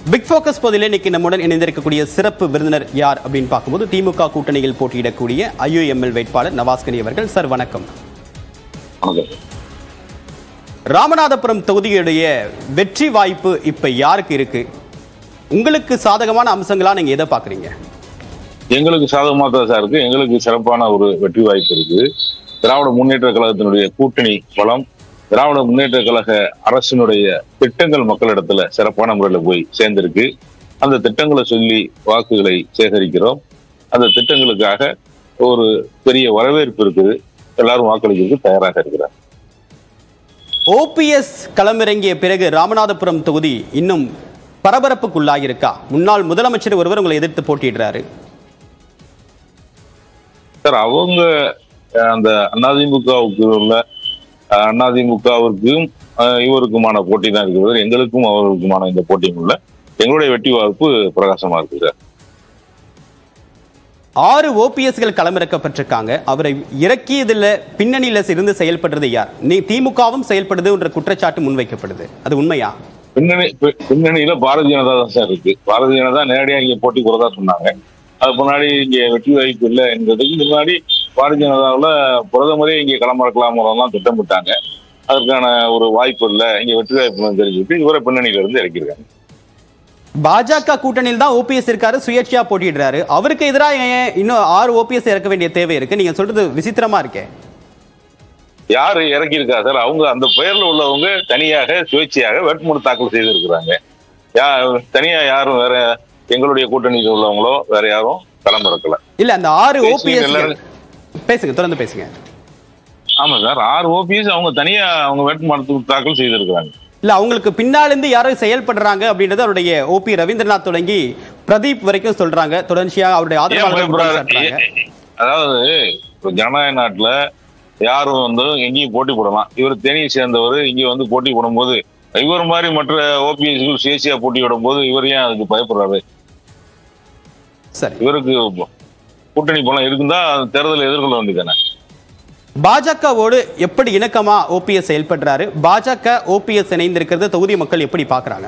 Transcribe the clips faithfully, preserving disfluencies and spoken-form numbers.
Big focus பகுதியில் இன்னைக்கு நம்முடன் இணைந்திருக்கக்கூடிய சிறப்பு விருந்தினர் யார் அப்படின்னு பார்க்கும்போது திமுக கூட்டணியில் போட்டியிடக்கூடிய ஐ யூ எம் எல் வேட்பாளர் நவாஸ் கனி அவர்கள். சார் வணக்கம். ராமநாதபுரம் தொகுதியுடைய வெற்றி வாய்ப்பு இப்ப யாருக்கு இருக்கு? உங்களுக்கு சாதகமான அம்சங்களா நீங்க எதை பாக்குறீங்க? எங்களுக்கு சாதகமாக தான் சார் இருக்கு. எங்களுக்கு சிறப்பான ஒரு வெற்றி வாய்ப்பு இருக்கு. திராவிட முன்னேற்ற கழகத்தினுடைய கூட்டணி பலம், திராவிட முன்னேற்ற கழக அரசினுடைய திட்டங்கள் மக்களிடத்துல சிறப்பான முறையில் போய் சேர்ந்திருக்கு. அந்த திட்டங்களை சொல்லி வாக்குகளை சேகரிக்கிறோம். அந்த திட்டங்களுக்காக ஒரு பெரிய வரவேற்பு இருக்குது. எல்லாரும் வாக்களிக்கிறதுக்கு தயாராக இருக்கிறார். ஓபிஎஸ் களமிறங்கிய பிறகு ராமநாதபுரம் தொகுதி இன்னும் பரபரப்புக்குள்ளாகியிருக்கா? முன்னாள் முதலமைச்சர் ஒருவர் உங்களை எதிர்த்து போட்டியிடுறாரு சார். அவங்க அந்த அதிமுகவுக்கு உள்ள அதிமுகவிற்கும் இவருக்குமான போட்டி தான் இருக்கிறது. எங்களுக்கும் அவருக்குமான இந்த போட்டியும் உள்ள எங்களுடைய வெற்றி வாய்ப்பு பிரகாசமா இருக்கு சார். ஆறு ஓபிஎஸ்கள் களமிறக்கப்பட்டிருக்காங்க. அவரை இறக்கியதுல பின்னணியில இருந்து செயல்படுறது யார்? நீ திமுகவும் செயல்படுது என்ற குற்றச்சாட்டு முன்வைக்கப்படுது. அது உண்மையா? பின்னணி பின்னணியில பாரதிய ஜனதா தான் சார் இருக்கு. பாரதிய ஜனதா நேரடியாக இங்க போட்டி கூறதா சொன்னாங்க. அதுக்கு முன்னாடி இங்க வெற்றி வாய்ப்பு இல்லை என்பதுக்கு முன்னாடி பாரதிய ஜனதாவில் பிரதமரே இங்கே களமிறக்கலாம்லாம் திட்டமிட்டாங்க. அதற்கான ஒரு வாய்ப்பு இல்லை, இங்க வெற்றி வாய்ப்பு தெரிஞ்சுட்டு இவரை பின்னணியில இருந்து இறக்கிருக்காங்க. பாஜக கூட்டணியில் தான் ஓபிஎஸ் இருக்காரு, சுயேட்சையா போட்டிடுறாரு. அவருக்கு எதிராக இன்னும் ஆறு ஓபிஎஸ் இறக்க வேண்டிய தேவை இருக்கு. நீங்க சொல்றது விசித்திரமா இருக்கே. யாரு இறக்கியிருக்கா சார்? அவங்க அந்த பெயர்ல உள்ளவங்க தனியாக சுயேட்சையாக வேட்புமனு தாக்கல் செய்திருக்கிறாங்க. யா தனியா யாரும் வேற எங்களுடைய கூட்டணியில் உள்ளவங்களோ வேற யாரும் களமிறக்கல. இல்ல அந்த ஆறு ஓபிஎஸ் பேசுங்க, தொடர்ந்து பேசுங்க. ஆமா சார், ஆறு ஓபிஎஸ் அவங்க தனியா அவங்க வேட்புமனு தாக்கல் செய்திருக்கிறாங்க. இல்ல அவங்களுக்கு பின்னால இருந்து யாரோ செயல்படுறாங்க அப்படின்றது அவருடைய ஓபி ரவீந்திரநாத் தொடங்கி பிரதீப் வரைக்கும் சொல்றாங்க. தொடர்ச்சியா அவருடைய ஆதரவாளர்கள் அதாவது ஜனநாயக நாட்டுல யாரும் வந்து எங்கேயும் போட்டி போடலாம். இவர் தேனியை சேர்ந்தவர் இங்க வந்து போட்டி போடும் போது இவர் மாதிரி மற்ற ஓபிஎஸ் சுயேட்சையா போட்டி விடும் போது இவர் ஏன் அதுக்கு பயப்படுறாரு? சரி, இவருக்கு கூட்டணி பலம் இருக்குதா தேர்தலை எதிர்கொள்ள வேண்டியதானே. பாஜகவோடு எப்படி இணக்கமா ஓபிஎஸ் செயல்படுறாரு? பாஜக ஓபிஎஸ் இணைந்திருக்கிறது தொகுதி மக்கள் எப்படி பாக்குறாங்க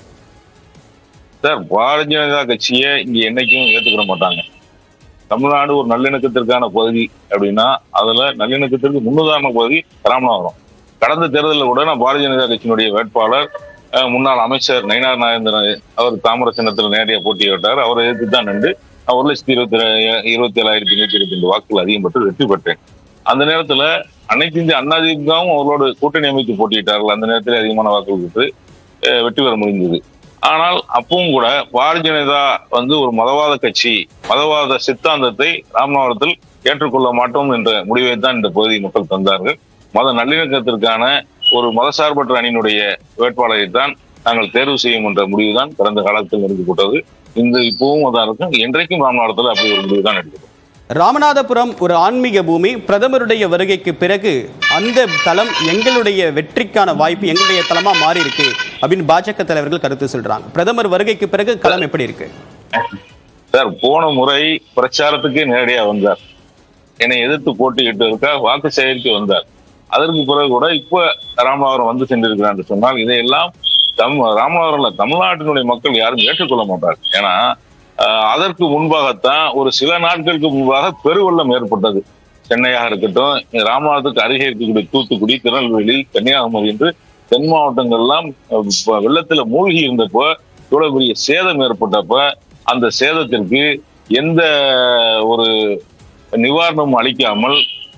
சார்? பாரதிய ஜனதா கட்சியை இங்க என்னைக்கும் ஏத்துக்கிற மாட்டாங்க. தமிழ்நாடு ஒரு நல்லிணக்கத்திற்கான பகுதி அப்படின்னா அதுல நல்லிணக்கத்திற்கு முன்னுதாரண பகுதி ராமநாதபுரம். கடந்த தேர்தலில் கூட நான் பாரதிய ஜனதா கட்சியினுடைய வேட்பாளர் முன்னாள் அமைச்சர் நயினார் நாகேந்திரன் அவர் தாமர சின்னத்தில் நேரடியாக போட்டியிட்டார். அவரை எதிர்த்து தான் நின்று ஒரு லட்சத்தி இருபத்தி இருபத்தி ஏழாயிரத்தி நூற்றி இருபத்தி ரெண்டு வாக்குகள் அதிகம் பெற்று வெற்றி பெற்றேன். அந்த நேரத்துல அனைத்து இந்திய அதிமுகவும் அவர்களோடு கூட்டணி அமைத்து போட்டியிட்டார்கள். அந்த நேரத்தில் அதிகமான வாக்குகள் பெற்று வெற்றி பெற முடிந்தது. ஆனால் அப்பவும் கூட பாரதிய ஜனதா வந்து ஒரு மதவாத கட்சி, மதவாத சித்தாந்தத்தை ராமநாதபுரத்தில் ஏற்றுக்கொள்ள மாட்டோம் என்ற முடிவை தான் இந்த பகுதி மக்கள் தந்தார்கள். மத நல்லிணக்கத்திற்கான ஒரு மதசார்பற்ற அணியினுடைய வேட்பாளரை தான் நாங்கள் தேர்வு செய்யும் என்ற முடிவு தான் கடந்த காலத்தில் எடுக்கப்பட்டது. இந்த இப்பவும் அதான் இருக்கும். என்றைக்கும் ராமநாதபுரத்தில் அப்படி ஒரு முடிவு தான் எடுக்கிறோம். ராமநாதபுரம் ஒரு ஆன்மீக பூமி. பிரதமருடைய வருகைக்கு பிறகு அந்த தளம் எங்களுடைய வெற்றிக்கான வாய்ப்பு எங்களுடைய தளமா மாறி இருக்கு அப்படின்னு பாஜக தலைவர்கள் கருத்து சொல்றாங்க. பிரதமர் வருகைக்கு பிறகு களம் எப்படி இருக்கு சார்? போன முறை பிரச்சாரத்துக்கு நேரடியா வந்தார், என்னை எதிர்த்து போட்டியிட்டு இருக்கா, வாக்கு சேகரித்து வந்தார். அதற்கு பிறகு கூட இப்ப ராமநாதபுரம் வந்து சென்றிருக்கிறார் என்று சொன்னால் இதையெல்லாம் தம் ராமநாதபுரம்ல தமிழ்நாட்டினுடைய மக்கள் யாரும் ஏற்றுக்கொள்ள மாட்டார். ஏன்னா அதற்கு முன்பாகத்தான் ஒரு சில நாட்களுக்கு முன்பாக பெருவெள்ளம் ஏற்பட்டது. சென்னையாக இருக்கட்டும், ராமநாதத்துக்கு அருகே இருக்கக்கூடிய தூத்துக்குடி, திருநெல்வேலி, கன்னியாகுமரி என்று தென் மாவட்டங்கள்லாம் வெள்ளத்துல மூழ்கி இருந்தப்போ இவ்வளவு பெரிய சேதம் ஏற்பட்டப்ப அந்த சேதத்திற்கு எந்த ஒரு நிவாரணமும் அளிக்காமல்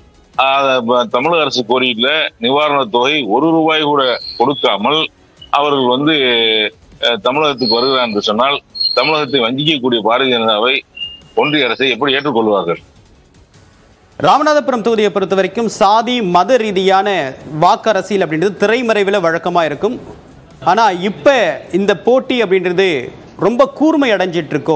தமிழக அரசு கோரியில நிவாரணத் தொகை ஒரு ரூபாய் கூட கொடுக்காமல் அவர்கள் வந்து தமிழகத்துக்கு வருகிறார் என்று சொன்னால் தமிழகத்தை வஞ்சிக்கக்கூடிய பாரதிய ஜனதாவை ஒன்றிய அரசை எப்படி ஏற்றுக்கொள்வார்கள்? ராமநாதபுரம் தொகுதியை பொறுத்த வரைக்கும் சாதி மத ரீதியான வாக்கு அரசியல் அப்படின்றது திரைமறைவில் வழக்கமா இருக்கும். ஆனா இப்ப இந்த போட்டி அப்படின்றது ரொம்ப கூர்மை அடைஞ்சிட்டு இருக்கோ?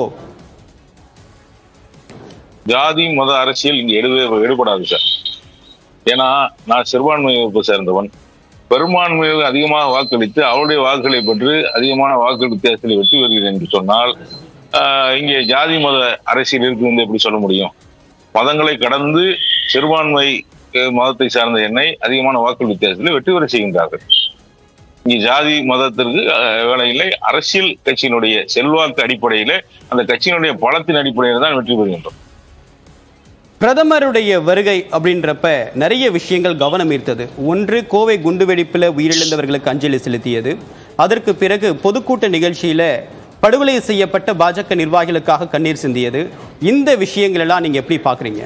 ஜாதி மத அரசியல் இங்க எடுவே எடுபடாது சார். ஏன்னா நான் சிறுபான்மை வகுப்பை சேர்ந்தவன். பெரும்பான்மையாக அதிகமாக வாக்களித்து அவருடைய வாக்குகளை பெற்று அதிகமான வாக்கு வித்தியாசத்தில் வெற்றி பெறுகிறேன் என்று சொன்னால் இங்கே ஜாதி மத அரசியல் இருக்கு என்று எப்படி சொல்ல முடியும்? மதங்களை கடந்து சிறுபான்மை மதத்தை சார்ந்த எண்ணெய் அதிகமான வாக்கு வித்தியாசத்தில் வெற்றி பெற செய்கின்றார்கள். இங்க ஜாதி மதத்திற்கு வேலை இல்லை. அரசியல் கட்சியினுடைய செல்வாக்கு அடிப்படையில அந்த கட்சியினுடைய பலத்தின் அடிப்படையில் தான் வெற்றி பெறுகின்றோம். பிரதமருடைய வருகை அப்படின்றப்ப நிறைய விஷயங்கள் கவனம் ஈர்த்தது. ஒன்று, கோவை குண்டுவெடிப்பில் உயிரிழந்தவர்களுக்கு அஞ்சலி செலுத்தியது. அதற்கு பிறகு பொதுக்கூட்ட நிகழ்ச்சியில படுகொலை செய்யப்பட்ட பாஜக நிர்வாகிகளுக்காக கண்ணீர் சிந்தியது. இந்த விஷயங்கள் எல்லாம் நீங்க எப்படி பாக்குறீங்க?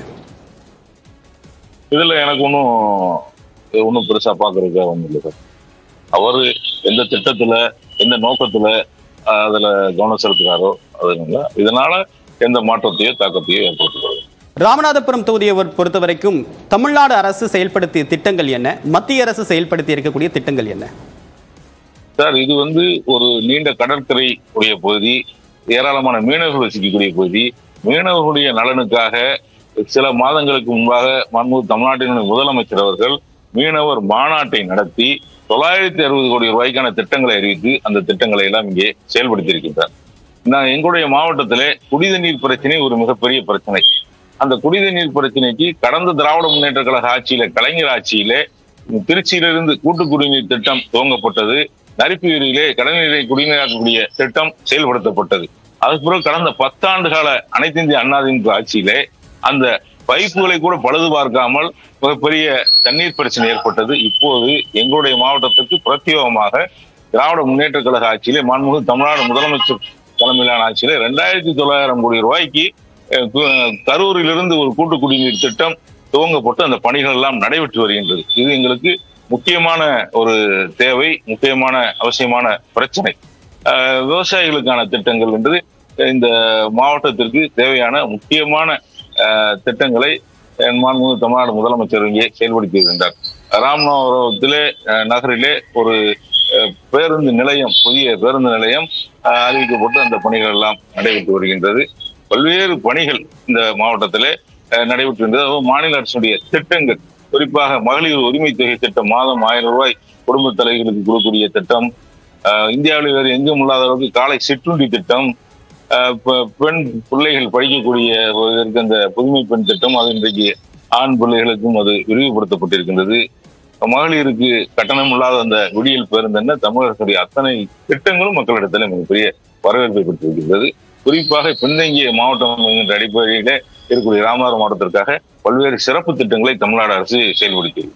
இதுல எனக்கு ஒன்றும் ஒன்றும் பெருசா பாக்குறதுக்காக ஒன்றும் இல்லை சார். அவரு எந்த திட்டத்துல எந்த நோக்கத்துல அதுல கவனம் செலுத்துறாரோ அதனால இதனால எந்த மாற்றத்தையோ தாக்கத்தையோ ஏற்படுத்துகிறது. ராமநாதபுரம் தொகுதியை பொறுத்த வரைக்கும் தமிழ்நாடு அரசு செயல்படுத்திய திட்டங்கள் என்ன, மத்திய அரசு செயல்படுத்தி இருக்கக்கூடிய திட்டங்கள் என்ன? சார், இது வந்து ஒரு நீண்ட கடற்கரை உடைய பகுதி, ஏராளமான மீனவர்கள் வசிக்கக்கூடிய பகுதி. மீனவர்களுடைய நலனுக்காக சில மாதங்களுக்கு முன்பாக மாண்புமிகு தமிழ்நாட்டினுடைய முதலமைச்சர் அவர்கள் மீனவர் மாநாட்டை நடத்தி தொள்ளாயிரத்தி அறுபது கோடி ரூபாய்க்கான திட்டங்களை அறிவித்து அந்த திட்டங்களை எல்லாம் இங்கே செயல்படுத்தி இருக்கின்றார். நான் எங்களுடைய மாவட்டத்திலே குடித நீர் பிரச்சனை ஒரு மிகப்பெரிய பிரச்சனை. அந்த குடித நீர் பிரச்சனைக்கு கடந்த திராவிட முன்னேற்ற கழக ஆட்சியில, கலைஞர் ஆட்சியிலே திருச்சியிலிருந்து கூட்டு குடிநீர் திட்டம் துவங்கப்பட்டது. நரிப்பூரிலே கடல்நீரை குடிநீராக்கக்கூடிய திட்டம் செயல்படுத்தப்பட்டது. அதுக்கு பிறகு கடந்த பத்தாண்டு கால அனைத்து இந்திய அண்ணா திமுக ஆட்சியிலே அந்த பைப்புகளை கூட பழுது பார்க்காமல் மிகப்பெரிய தண்ணீர் பிரச்சனை ஏற்பட்டது. இப்போது எங்களுடைய மாவட்டத்திற்கு பிரத்யேகமாக திராவிட முன்னேற்ற கழக ஆட்சியிலே மாண்புமிகு தமிழ்நாடு முதலமைச்சர் தலைமையிலான ஆட்சியிலே இரண்டாயிரத்தி தொள்ளாயிரம் கோடி ரூபாய்க்கு கரூரிலிருந்து ஒரு கூட்டு குடிநீர் திட்டம் துவங்கப்பட்டு அந்த பணிகள் எல்லாம் நடைபெற்று வருகின்றது. இது எங்களுக்கு முக்கியமான ஒரு தேவை, முக்கியமான அவசியமான பிரச்சனை. விவசாயிகளுக்கான திட்டங்கள் என்று இந்த மாவட்டத்திற்கு தேவையான முக்கியமான திட்டங்களை மாண்புமிகு தமிழ்நாடு முதலமைச்சர் இங்கே செயல்படுத்தி வருகின்றார். ராமநாதபுரத்திலே நகரிலே ஒரு பேருந்து நிலையம், புதிய பேருந்து நிலையம் அறிவிக்கப்பட்டு அந்த பணிகள் எல்லாம் நடைபெற்று வருகின்றது. பல்வேறு பணிகள் இந்த மாவட்டத்திலே நடைபெற்றிருந்தது. மாநில அரசுடைய திட்டங்கள், குறிப்பாக மகளிர் உரிமை தொகை திட்டம், மாதம் ஆயிரம் ரூபாய் குடும்ப தலைவர்களுக்கு கொடுக்கக்கூடிய திட்டம், இந்தியாவில் வேறு எங்கும் இல்லாத அளவுக்கு காலை சிற்றுண்டி திட்டம், பெண் பிள்ளைகள் படிக்கக்கூடிய அந்த புதுமை பெண் திட்டம், அது இன்றைக்கு ஆண் பிள்ளைகளுக்கும் அது விரிவுபடுத்தப்பட்டிருக்கின்றது. மகளிருக்கு கட்டணம் இல்லாத அந்த விடியல் பேருந்து, தமிழகத்துடைய அத்தனை திட்டங்களும் மக்களிடத்தில் மிகப்பெரிய வரவேற்பை பெற்றிருக்கின்றது. குறிப்பாக பின்தங்கிய மாவட்டம் என்கின்ற அடிப்படையில இருக்கக்கூடிய ராமநாதபுரம் மாவட்டத்திற்காக பல்வேறு சிறப்பு திட்டங்களை தமிழ்நாடு அரசு செயல்படுத்தியது.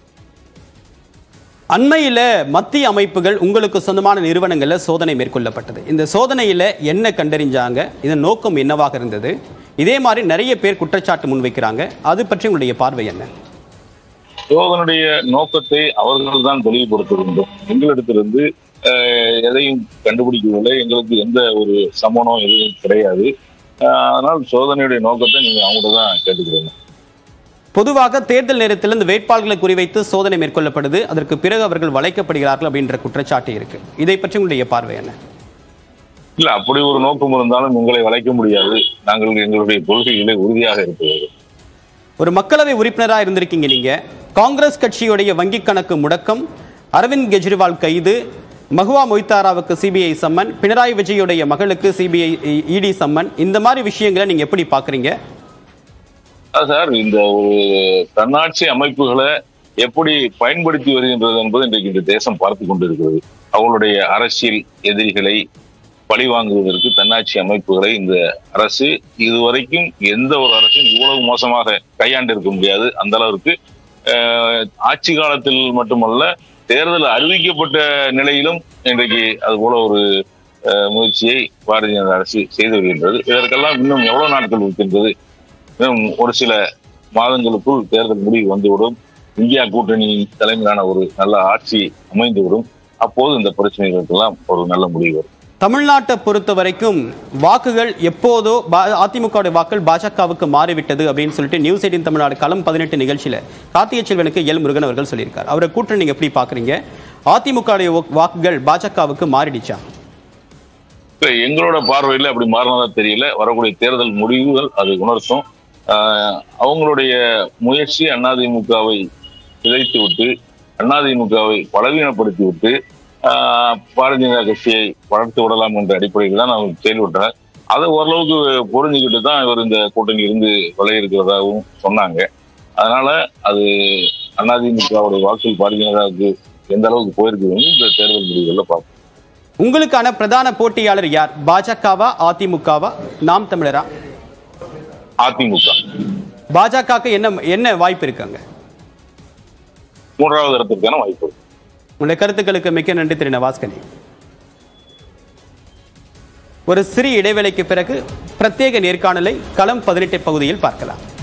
அண்மையில மத்திய அமைப்புகள் உங்களுக்கு சொந்தமான நிறுவனங்கள்ல சோதனை மேற்கொள்ளப்பட்டது. இந்த சோதனையில என்ன கண்டறிஞ்சாங்க? இதன் நோக்கம் என்னவாக இருந்தது? இதே மாதிரி நிறைய பேர் குற்றச்சாட்டு முன்வைக்கிறாங்க. அது பற்றி உங்களுடைய பார்வை என்ன? சோதனுடைய நோக்கத்தை அவர்கள் தான் தெளிவுபடுத்த வேண்டும். எங்களிடத்திலிருந்து எதையும் கண்டுபிடிக்கவில்லை, எங்களுக்கு எந்த ஒரு சமணம் எதுவும் கிடையாது. அதனால் சோதனையுடைய நோக்கத்தை நீங்க அவங்கள்ட்ட தான் கேட்டுக்கிறீங்க. பொதுவாக தேர்தல் நேரத்தில் இந்த வேட்பாளர்களை குறிவைத்து சோதனை மேற்கொள்ளப்படுது, அதற்கு பிறகு அவர்கள் வளைக்கப்படுகிறார்கள் அப்படின்ற குற்றச்சாட்டு இருக்கு. இதை பற்றி உங்களுடைய பார்வை என்ன? இல்ல, அப்படி ஒரு நோக்கம் இருந்தாலும் உங்களை வளைக்க முடியாது. நாங்கள் எங்களுடைய கொள்கைகளை உறுதியாக இருக்கிறது. ஒரு மக்களவை உறுப்பினராக இருந்திருக்கீங்க நீங்க. காங்கிரஸ் கட்சியுடைய வங்கி கணக்கு முடக்கம், அரவிந்த் கெஜ்ரிவால் கைது, மகுவா மொய்தாராவுக்கு சிபிஐ சம்மன், பினராயி விஜயுடைய மகளுக்கு சிபிஐ இடி சம்மன், இந்த மாதிரி விஷயங்களை நீங்க எப்படி பாக்குறீங்க? சார், இந்த ஒரு தன்னாட்சி அமைப்புகளை எப்படி பயன்படுத்தி வருகின்றது என்பது இன்றைக்கு இந்த தேசம் பார்த்து கொண்டிருக்கிறது. அவங்களுடைய அரசியல் எதிரிகளை பழி வாங்குவதற்கு தன்னாட்சி அமைப்புகளை இந்த அரசு இதுவரைக்கும் எந்த ஒரு அரசும் இவ்வளவு மோசமாக கையாண்டு இருக்க முடியாது. அந்த அளவிற்கு ஆட்சி காலத்தில் மட்டுமல்ல, தேர்தல் அறிவிக்கப்பட்ட நிலையிலும் இன்றைக்கு அது போல ஒரு முயற்சியை பாரதிய ஜனதா அரசு செய்து வருகின்றது. இதற்கெல்லாம் இன்னும் எவ்வளவு நாட்கள் இருக்கின்றது? இன்னும் ஒரு சில மாதங்களுக்குள் தேர்தல் முடிவு வந்துவிடும். இந்தியா கூட்டணி தலைமையிலான ஒரு நல்ல ஆட்சி அமைந்துவிடும். அப்போது இந்த பிரச்சனைகளுக்கெல்லாம் ஒரு நல்ல முடிவு வரும். தமிழ்நாட்டை பொறுத்த வரைக்கும் வாக்குகள் எப்போதோ அதிமுக வாக்குகள் பாஜகவுக்கு மாறிவிட்டது அப்படின்னு சொல்லிட்டு நியூஸ் எயிட்டீன் தமிழ்நாடு களம் பதினெட்டு நிகழ்ச்சியில கார்த்திகை செல்வனுக்கு எல் முருகன் அவர்கள் சொல்லியிருக்காரு. அவரை கூட்டணி நீங்க எப்படி பாக்குறீங்க? அதிமுக வாக்குகள் பாஜகவுக்கு மாறிடுச்சா? எங்களோட பார்வையில் அப்படி மாறினதா தெரியல. வரக்கூடிய தேர்தல் முடிவுகள் அது உணர்த்தும். அவங்களுடைய முயற்சி அதிமுகவை சிதைத்து விட்டு, அதிமுகவை பலவீனப்படுத்தி விட்டு பாரதிய ஜனதா கட்சியை வளர்த்து விடலாம் என்ற அடிப்படையில் தான் அவங்க செயல்பட்டனர். அதை ஓரளவுக்கு புரிஞ்சுக்கிட்டு தான் இவர் இந்த கூட்டணி இருந்து விலகி இருக்கிறதாகவும் சொன்னாங்க. அதனால அது அதிமுகவுடைய வாக்குகள் பாரதிய ஜனதாவுக்கு எந்த அளவுக்கு போயிருக்குன்னு இந்த தேர்தல் முடிவுகள்ல பார்ப்போம். உங்களுக்கான பிரதான போட்டியாளர் யார்? பாஜகவா, அதிமுகவா, நாம் தமிழரா? அதிமுக. பாஜகவுக்கு என்ன என்ன வாய்ப்பு இருக்காங்க? மூன்றாவது இடத்திற்கான வாய்ப்பு. உங்களுடைய கருத்துக்களுக்கு மிக்க நன்றி திரு நவாஸ் கனி. ஒரு சிறிய இடைவேளைக்கு பிறகு பிரத்யேக நேர்காணலை களம் பதினெட்டு பகுதியில் பார்க்கலாம்.